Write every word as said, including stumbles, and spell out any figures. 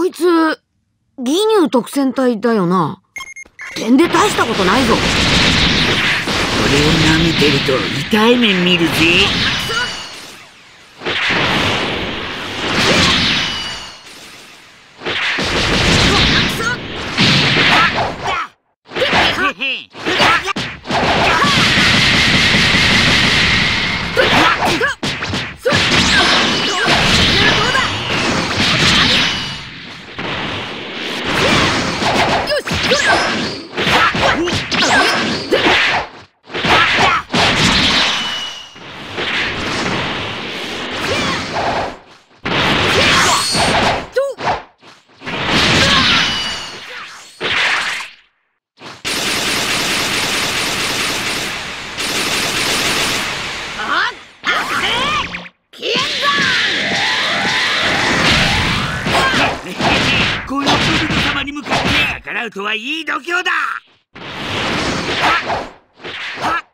こいつ義乳特戦隊だよな。点で大したことないぞ。 これを舐めてると痛い目見るぜ。このブルド様に向かって逆らうとはいい度胸だ。はっはっ